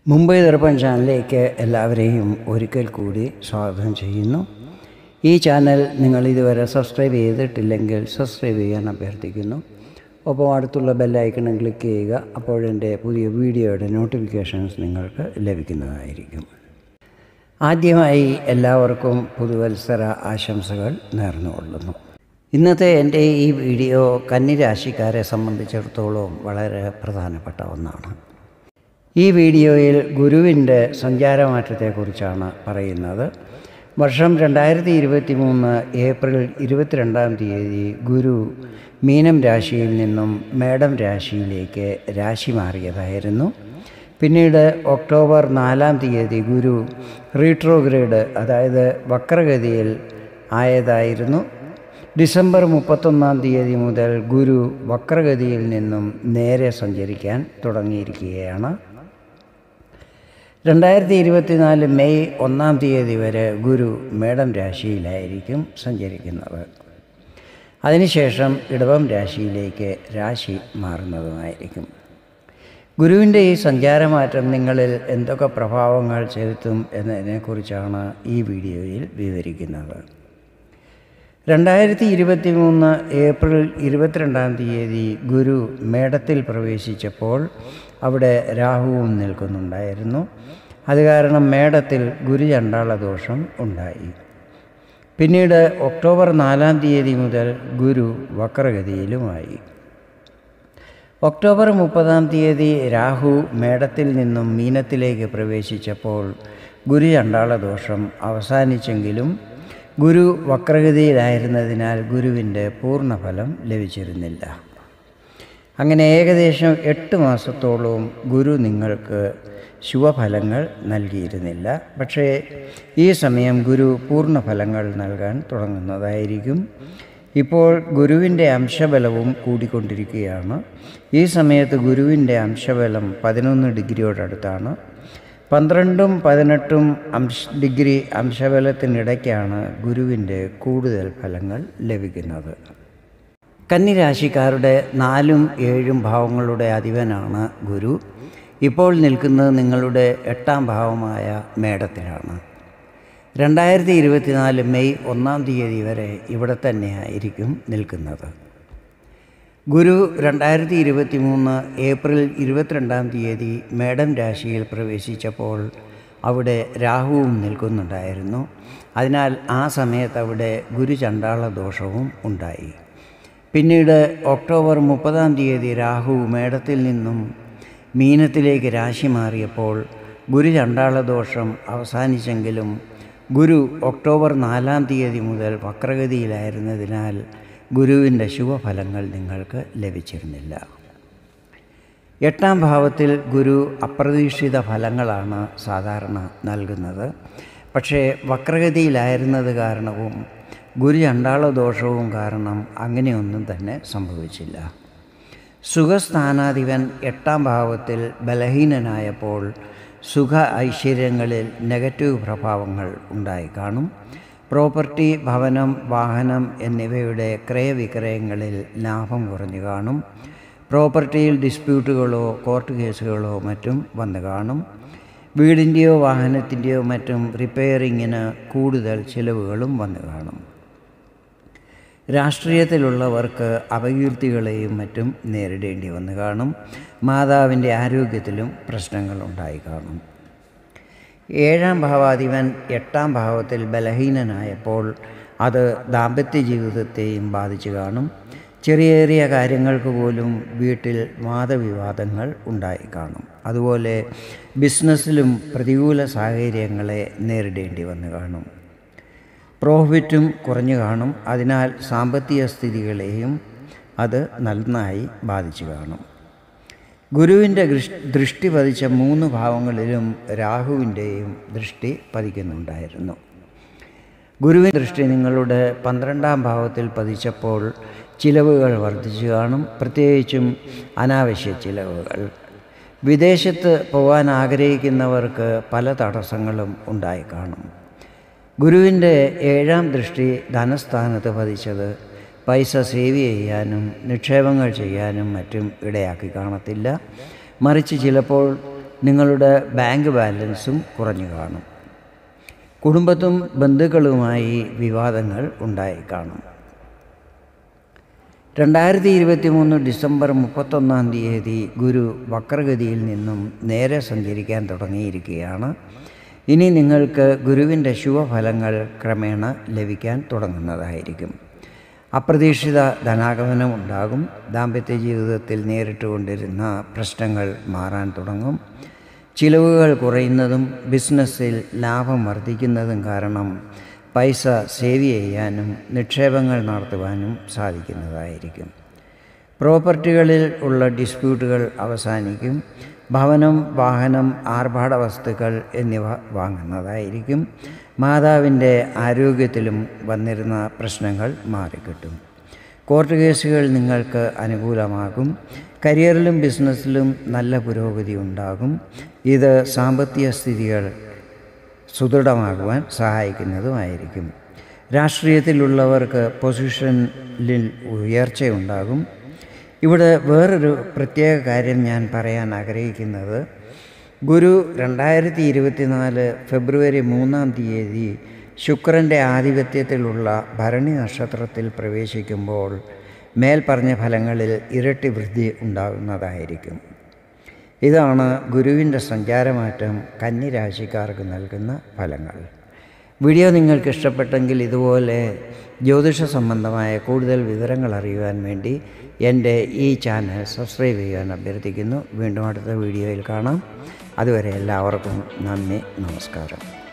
മുംബൈ ദർപ്പൺ ചാനലിലേക്ക് എല്ലാവരെയും ഒരിക്കൽ കൂടി സ്വാഗതം ചെയ്യുന്നു. ഈ ചാനൽ നിങ്ങൾ ഇതുവരെ സബ്സ്ക്രൈബ് ചെയ്തിട്ടില്ലെങ്കിൽ സബ്സ്ക്രൈബ് ചെയ്യാൻ അഭ്യർത്ഥിക്കുന്നു. ഒപ്പം അടുത്തുള്ള ബെല്ലൈക്കണും ക്ലിക്ക് ചെയ്യുക. അപ്പോഴെൻ്റെ പുതിയ വീഡിയോയുടെ നോട്ടിഫിക്കേഷൻസ് നിങ്ങൾക്ക് ലഭിക്കുന്നതായിരിക്കും. ആദ്യമായി എല്ലാവർക്കും പുതുവത്സര ആശംസകൾ നേർന്നുകൊള്ളുന്നു. ഇന്നത്തെ എൻ്റെ ഈ വീഡിയോ കന്നിരാശിക്കാരെ സംബന്ധിച്ചിടത്തോളം വളരെ പ്രധാനപ്പെട്ട ഒന്നാണ്. ഈ വീഡിയോയിൽ ഗുരുവിൻ്റെ സഞ്ചാരമാറ്റത്തെക്കുറിച്ചാണ് പറയുന്നത്. വർഷം 2023 ഏപ്രിൽ 22 ഗുരു മീനം രാശിയിൽ നിന്നും മേടം രാശിയിലേക്ക് രാശി മാറിയതായിരുന്നു. പിന്നീട് ഒക്ടോബർ 4 ഗുരു റീട്രോഗ്രേഡ്, അതായത് വക്രഗതിയിൽ ആയതായിരുന്നു. ഡിസംബർ 31 മുതൽ ഗുരു വക്രഗതിയിൽ നിന്നും നേരെ സഞ്ചരിക്കാൻ തുടങ്ങിയിരിക്കുകയാണ്. 2024 മെയ് 1 വരെ ഗുരു മേടം രാശിയിലായിരിക്കും സഞ്ചരിക്കുന്നത്. അതിനുശേഷം ഇടവം രാശിയിലേക്ക് രാശി മാറുന്നതുമായിരിക്കും. ഗുരുവിൻ്റെ ഈ സഞ്ചാരമാറ്റം നിങ്ങളിൽ എന്തൊക്കെ പ്രഭാവങ്ങൾ ചെലുത്തും എന്നതിനെക്കുറിച്ചാണ് ഈ വീഡിയോയിൽ വിവരിക്കുന്നത്. 2023 ഏപ്രിൽ 22 ഗുരു മേടത്തിൽ പ്രവേശിച്ചപ്പോൾ അവിടെ രാഹുവും നിൽക്കുന്നുണ്ടായിരുന്നു. അത് കാരണം മേടത്തിൽ ഗുരുചണ്ഡാള ദോഷം ഉണ്ടായി. പിന്നീട് ഒക്ടോബർ 4 മുതൽ ഗുരു വക്രഗതിയിലുമായി. ഒക്ടോബർ 30 രാഹു മേടത്തിൽ നിന്നും മീനത്തിലേക്ക് പ്രവേശിച്ചപ്പോൾ ഗുരുചണ്ഡാള ദോഷം അവസാനിച്ചെങ്കിലും ഗുരു വക്രഗതിയിലായിരുന്നതിനാൽ ഗുരുവിൻ്റെ പൂർണ്ണഫലം ലഭിച്ചിരുന്നില്ല. അങ്ങനെ ഏകദേശം 8 മാസത്തോളവും ഗുരു നിങ്ങൾക്ക് ശുഭഫലങ്ങൾ നൽകിയിരുന്നില്ല. പക്ഷേ ഈ സമയം ഗുരു പൂർണ്ണഫലങ്ങൾ നൽകാൻ തുടങ്ങുന്നതായിരിക്കും. ഇപ്പോൾ ഗുരുവിൻ്റെ അംശബലവും കൂടിക്കൊണ്ടിരിക്കുകയാണ്. ഈ സമയത്ത് ഗുരുവിൻ്റെ അംശബലം 11 ഡിഗ്രിയോടടുത്താണ്. 12ഉം 18ഉം ഡിഗ്രി അംശബലത്തിനിടയ്ക്കാണ് ഗുരുവിൻ്റെ കൂടുതൽ ഫലങ്ങൾ ലഭിക്കുന്നത്. കന്നിരാശിക്കാരുടെ 4ഉം 7ഉം ഭാവങ്ങളുടെ അധിപനാണ് ഗുരു. ഇപ്പോൾ നിൽക്കുന്നത് നിങ്ങളുടെ 8ാം ഭാവമായ മേടത്തിലാണ്. 2024 മെയ് 1 വരെ ഇവിടെ തന്നെയായിരിക്കും നിൽക്കുന്നത്. ഗുരു 2023 ഏപ്രിൽ 22 മേടം രാശിയിൽ പ്രവേശിച്ചപ്പോൾ അവിടെ രാഹുവും നിൽക്കുന്നുണ്ടായിരുന്നു. അതിനാൽ ആ സമയത്ത് അവിടെ ഗുരുചണ്ഡാള ദോഷവും ഉണ്ടായി. പിന്നീട് ഒക്ടോബർ 30 രാഹു മേടത്തിൽ നിന്നും മീനത്തിലേക്ക് രാശി മാറിയപ്പോൾ ഗുരുചണ്ഡാള ദോഷം അവസാനിച്ചെങ്കിലും ഗുരു ഒക്ടോബർ 4 മുതൽ വക്രഗതിയിലായിരുന്നതിനാൽ ഗുരുവിൻ്റെ ശുഭഫലങ്ങൾ നിങ്ങൾക്ക് ലഭിച്ചിരുന്നില്ല. 8ാം ഭാവത്തിൽ ഗുരു അപ്രതീക്ഷിത ഫലങ്ങളാണ് സാധാരണ നൽകുന്നത്. പക്ഷേ വക്രഗതിയിലായിരുന്നത് കാരണവും ഗുരുചണ്ഡാള ദോഷവും കാരണം അങ്ങനെയൊന്നും തന്നെ സംഭവിച്ചില്ല. സുഖസ്ഥാനാധിപൻ 8ാം ഭാവത്തിൽ ബലഹീനനായപ്പോൾ സുഖ ഐശ്വര്യങ്ങളിൽ നെഗറ്റീവ് പ്രഭാവങ്ങൾ ഉണ്ടായി കാണും. പ്രോപ്പർട്ടി, ഭവനം, വാഹനം എന്നിവയുടെ ക്രയവിക്രയങ്ങളിൽ ലാഭം കുറഞ്ഞു കാണും. പ്രോപ്പർട്ടിയിൽ ഡിസ്പ്യൂട്ടുകളോ കോർട്ട് കേസുകളോ മറ്റും വന്നു കാണും. വീടിൻ്റെയോ വാഹനത്തിൻ്റെയോ മറ്റും റിപ്പയറിങ്ങിന് കൂടുതൽ ചിലവുകളും വന്നു കാണും. രാഷ്ട്രീയത്തിലുള്ളവർക്ക് അപകീർത്തികളെയും മറ്റും നേരിടേണ്ടി വന്നു കാണും. മാതാവിൻ്റെ ആരോഗ്യത്തിലും പ്രശ്നങ്ങളുണ്ടായി കാണും. 7ാം ഭാവാധിപൻ 8ാം ഭാവത്തിൽ ബലഹീനനായപ്പോൾ അത് ദാമ്പത്യ ജീവിതത്തെയും ബാധിച്ചു കാണും. ചെറിയ ചെറിയ കാര്യങ്ങൾക്ക് പോലും വീട്ടിൽ വാദവിവാദങ്ങൾ ഉണ്ടായി കാണും. അതുപോലെ ബിസിനസ്സിലും പ്രതികൂല സാഹചര്യങ്ങളെ നേരിടേണ്ടി വന്നു കാണും. പ്രോഫിറ്റും കുറഞ്ഞു കാണും. അതിനാൽ സാമ്പത്തിക സ്ഥിതികളെയും അത് നന്നായി ബാധിച്ചു കാണും. ഗുരുവിൻ്റെ ദൃഷ്ടി പതിച്ച 3 ഭാവങ്ങളിലും രാഹുവിൻ്റെയും ദൃഷ്ടി പതിക്കുന്നുണ്ടായിരുന്നു. ഗുരുവിൻ്റെ ദൃഷ്ടി നിങ്ങളുടെ 12ാം ഭാവത്തിൽ പതിച്ചപ്പോൾ ചിലവുകൾ വർദ്ധിച്ചു കാണും. പ്രത്യേകിച്ചും അനാവശ്യ ചിലവുകൾ. വിദേശത്ത് പോകാൻ ആഗ്രഹിക്കുന്നവർക്ക് പല തടസ്സങ്ങളും ഉണ്ടായി കാണും. ഗുരുവിൻ്റെ 7ാം ദൃഷ്ടി ധനസ്ഥാനത്ത് പതിച്ചത് പൈസ സേവ് ചെയ്യാനും നിക്ഷേപങ്ങൾ ചെയ്യാനും മറ്റും ഇടയാക്കി കാണത്തില്ല. മറിച്ച് ചിലപ്പോൾ നിങ്ങളുടെ ബാങ്ക് ബാലൻസും കുറഞ്ഞു കാണും. കുടുംബത്തും ബന്ധുക്കളുമായി വിവാദങ്ങൾ ഉണ്ടായി കാണും. 2023 ഡിസംബർ 31 ഗുരു വക്രഗതിയിൽ നിന്നും നേരെ സഞ്ചരിക്കാൻ തുടങ്ങിയിരിക്കുകയാണ്. ഇനി നിങ്ങൾക്ക് ഗുരുവിൻ്റെ ശുഭഫലങ്ങൾ ക്രമേണ ലഭിക്കാൻ തുടങ്ങുന്നതായിരിക്കും. അപ്രതീക്ഷിത ധനാഗമനം ഉണ്ടാകും. ദാമ്പത്യ ജീവിതത്തിൽ നേരിട്ടുകൊണ്ടിരുന്ന പ്രശ്നങ്ങൾ മാറാൻ തുടങ്ങും. ചിലവുകൾ കുറയുന്നതും ബിസിനസ്സിൽ ലാഭം വർദ്ധിക്കുന്നതും കാരണം പൈസ സേവ് ചെയ്യാനും നിക്ഷേപങ്ങൾ നടത്തുവാനും സാധിക്കുന്നതായിരിക്കും. പ്രോപ്പർട്ടികളിൽ ഉള്ള ഡിസ്പ്യൂട്ടുകൾ അവസാനിക്കും. ഭവനം, വാഹനം, ആർഭാട വസ്തുക്കൾ എന്നിവ വാങ്ങുന്നതായിരിക്കും. മാതാവിൻ്റെ ആരോഗ്യത്തിലും വന്നിരുന്ന പ്രശ്നങ്ങൾ മാറിക്കിട്ടും. കോർട്ട് കേസുകൾ നിങ്ങൾക്ക് അനുകൂലമാകും. കരിയറിലും ബിസിനസ്സിലും നല്ല പുരോഗതി ഉണ്ടാകും. ഇത് സാമ്പത്തിക സ്ഥിതികൾ സുദൃഢമാകുവാൻ സഹായിക്കുന്നതുമായിരിക്കും. രാഷ്ട്രീയത്തിലുള്ളവർക്ക് പൊസിഷനിൽ ഉയർച്ചയുണ്ടാകും. ഇവിടെ വേറൊരു പ്രത്യേക കാര്യം ഞാൻ പറയാൻ ആഗ്രഹിക്കുന്നത്, ഗുരു 2024 ഫെബ്രുവരി 3 ശുക്രൻ്റെ ആധിപത്യത്തിലുള്ള ഭരണി നക്ഷത്രത്തിൽ പ്രവേശിക്കുമ്പോൾ മേൽപ്പറഞ്ഞ ഫലങ്ങളിൽ ഇരട്ടി വൃദ്ധി ഉണ്ടാകുന്നതായിരിക്കും. ഇതാണ് ഗുരുവിൻ്റെ സഞ്ചാരമാറ്റം കന്നി രാശിക്കാർക്ക് നൽകുന്ന ഫലങ്ങൾ. വീഡിയോ നിങ്ങൾക്ക് ഇഷ്ടപ്പെട്ടെങ്കിൽ ഇതുപോലെ ജ്യോതിഷ സംബന്ധമായ കൂടുതൽ വിവരങ്ങൾ അറിയുവാൻ വേണ്ടി എൻ്റെ ഈ ചാനൽ സബ്സ്ക്രൈബ് ചെയ്യാൻ അഭ്യർത്ഥിക്കുന്നു. വീണ്ടും അടുത്ത വീഡിയോയിൽ കാണാം. അതുവരെ എല്ലാവർക്കും നന്ദി, നമസ്കാരം.